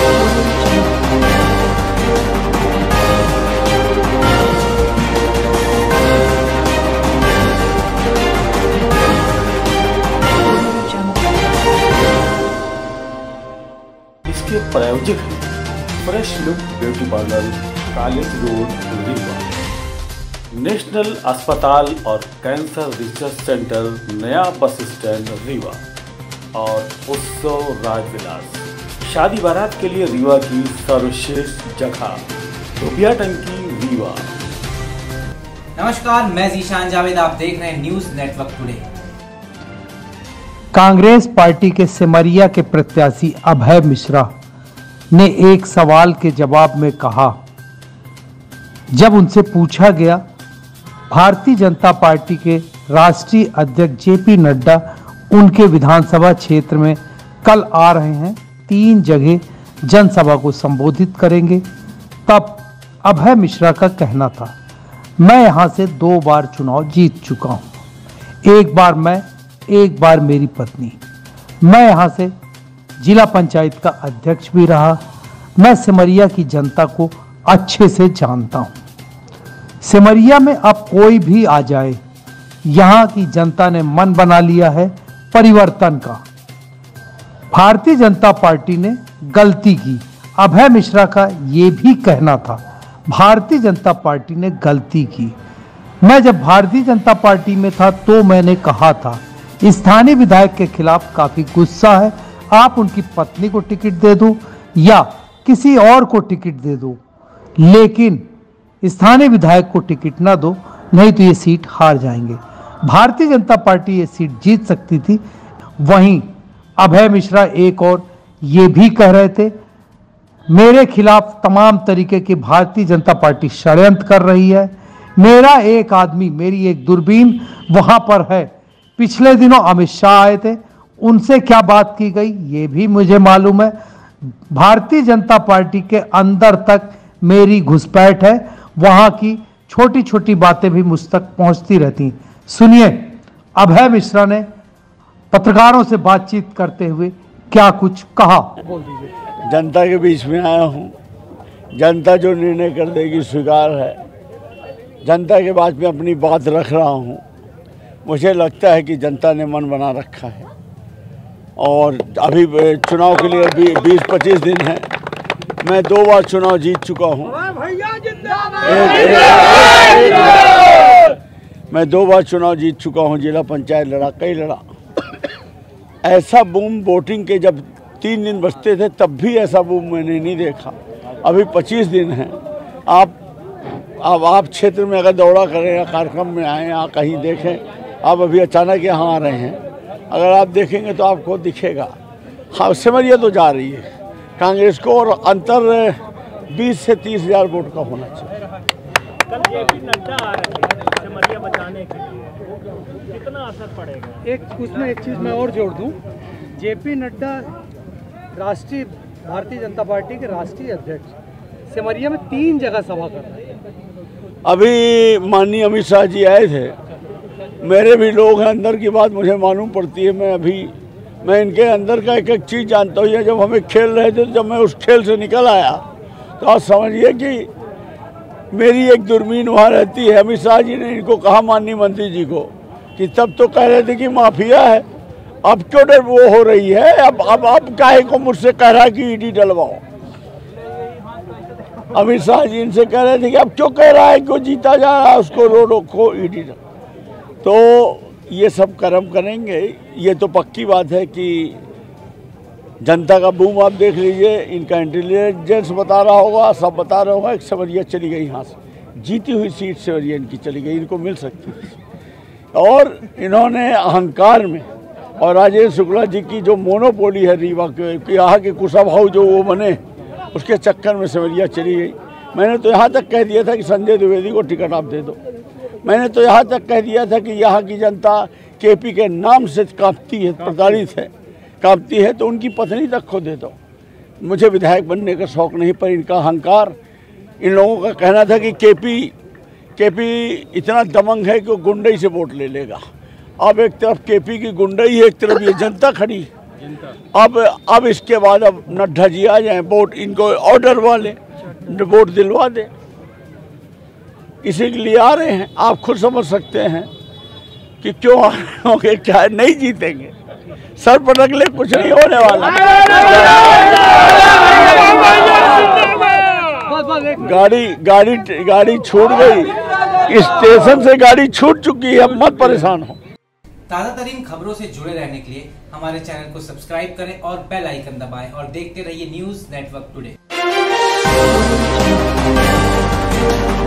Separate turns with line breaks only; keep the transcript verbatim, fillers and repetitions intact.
इसके प्रायोजक हैं fresh look beauty parlour, college road, Rewa. National अस्पताल और कैंसर रिसर्च सेंटर, नया बस स्टैंड, रीवा। और उत्सव राजविलास, शादी बारात के लिए रीवा की सर्वश्रेष्ठ जगह, रुपया टंकी, रीवा।
नमस्कार, मैं जीशान जावेद, आप देख रहे हैं news network today.
Congress party के सिमरिया के प्रत्याशी अभय मिश्रा ने एक सवाल के जवाब में कहा, जब उनसे पूछा गया भारतीय जनता पार्टी के राष्ट्रीय अध्यक्ष जेपी नड्डा उनके विधानसभा क्षेत्र में कल आ रहे हैं, तीन जगह जनसभा को संबोधित करेंगे, तब अभय मिश्रा का कहना था, मैं यहां से दो बार चुनाव जीत चुका हूं, एक बार मैं, एक बार मेरी पत्नी। मैं यहां से जिला पंचायत का अध्यक्ष भी रहा। मैं सिमरिया की जनता को अच्छे से जानता हूं। सिमरिया में अब कोई भी आ जाए, यहां की जनता ने मन बना लिया है परिवर्तन का। भारतीय जनता पार्टी ने गलती की। अभय मिश्रा का यह भी कहना था, भारतीय जनता पार्टी ने गलती की। मैं जब भारतीय जनता पार्टी में था तो मैंने कहा था, स्थानीय विधायक के खिलाफ काफी गुस्सा है, आप उनकी पत्नी को टिकट दे दो या किसी और को टिकट दे दो, लेकिन स्थानीय विधायक को टिकट ना दो, नहीं तो ये सीट हार जाएंगे। भारतीय जनता पार्टी ये सीट जीत सकती थी। वहीं अभय मिश्रा एक और ये भी कह रहे थे, मेरे खिलाफ तमाम तरीके की भारतीय जनता पार्टी षड्यंत्र कर रही है। मेरा एक आदमी, मेरी एक दूरबीन वहां पर है। पिछले दिनों अमित शाह आए थे, उनसे क्या बात की गई ये भी मुझे मालूम है। भारतीय जनता पार्टी के अंदर तक मेरी घुसपैठ है, वहां की छोटी छोटी बातें भी मुझ तक पहुंचती रहती। सुनिए अभय मिश्रा ने पत्रकारों से बातचीत करते हुए क्या कुछ कहा।
जनता के बीच में आया हूं, जनता जो निर्णय कर देगी स्वीकार है। जनता के बाद में अपनी बात रख रहा हूं। मुझे लगता है कि जनता ने मन बना रखा है और अभी चुनाव के लिए बीस पच्चीस दिन है। मैं दो बार चुनाव जीत चुका हूं। मैं दो बार चुनाव जीत चुका हूं, जिला पंचायत लड़ा, कई लड़ा। ऐसा बूम वोटिंग के जब तीन दिन बचते थे तब भी ऐसा बूम मैंने नहीं देखा। अभी पच्चीस दिन हैं। आप अब आप क्षेत्र में अगर दौड़ा करें या कार्यक्रम में आए या कहीं देखें, आप अभी अचानक यहाँ आ रहे हैं, अगर आप देखेंगे तो आपको दिखेगा। हाँ, सिमरिया तो जा रही है कांग्रेस को और अंतर बीस से तीस हजार वोट का होना चाहिए।
कल जेपी नड्डा आ रहे हैं सिमरिया बचाने के लिए, कितना असर पड़ेगा?
एक उसमें एक चीज़ मैं और जोड़ दूं, जेपी नड्डा राष्ट्रीय भारतीय जनता पार्टी के राष्ट्रीय अध्यक्ष सिमरिया में तीन जगह सभा कर रहे हैं।
अभी माननीय अमित शाह जी आए थे, मेरे भी लोग हैं, अंदर की बात मुझे मालूम पड़ती है। मैं अभी मैं इनके अंदर का एक एक चीज़ जानता हूँ। जब हमें खेल रहे थे, जब मैं उस खेल से निकल आया तो आप समझिए कि मेरी एक दूरबीन वहाँ रहती है। अमित शाह जी ने इनको कहा, माननीय मंत्री जी को, कि तब तो कह रहे थे कि माफिया है, अब क्यों डर वो हो रही है, अब अब अब काहे को मुझसे कह रहा कि ईडी डलवाओ। अमित शाह जी इनसे कह रहे थे कि अब क्यों कह रहा है कि जीता जा रहा है, उसको रोडो को ईडी। तो ये सब कर्म करेंगे। ये तो पक्की बात है कि जनता का बूम आप देख लीजिए, इनका इंटेलिजेंस बता रहा होगा, सब बता रहा होगा। एक सिमरिया चली गई यहाँ से, जीती हुई सीट सिमरिया इनकी चली गई, इनको मिल सकती थी। और इन्होंने अहंकार में, और राजेंद्र शुक्ला जी की जो मोनोपोली है रीवा के, यहाँ के कुशाभाऊ जो वो बने, उसके चक्कर में सिमरिया चली गई। मैंने तो यहाँ तक कह दिया था कि संजय द्विवेदी को टिकट आप दे दो। मैंने तो यहाँ तक कह दिया था कि यहाँ की जनता केपी के नाम से कांपती है, प्रताड़ित है, कांपती है, तो उनकी पत्नी तक को दे दो। मुझे विधायक बनने का शौक नहीं, पर इनका अहंकार, इन लोगों का कहना था कि केपी केपी इतना दमंग है कि वो गुंडई से वोट ले लेगा। अब एक तरफ केपी की गुंडई है, एक तरफ ये जनता खड़ी। अब अब इसके बाद अब नड्डा जी आ जाएं, वोट इनको ऑर्डर वाले वोट दिलवा दें, इसी के लिए आ रहे हैं। आप खुद समझ सकते हैं कि क्यों आ रहे होंगे, क्या नहीं जीतेंगे, सर पटक ले, कुछ नहीं होने वाला। गाड़ी गाड़ी गाड़ी छूट गई, स्टेशन से गाड़ी छूट चुकी है, अब मत परेशान हो।
ताज़ा तरीन खबरों से जुड़े रहने के लिए हमारे चैनल को सब्सक्राइब करें और बेल आइकन दबाएं और देखते रहिए न्यूज़ नेटवर्क टुडे।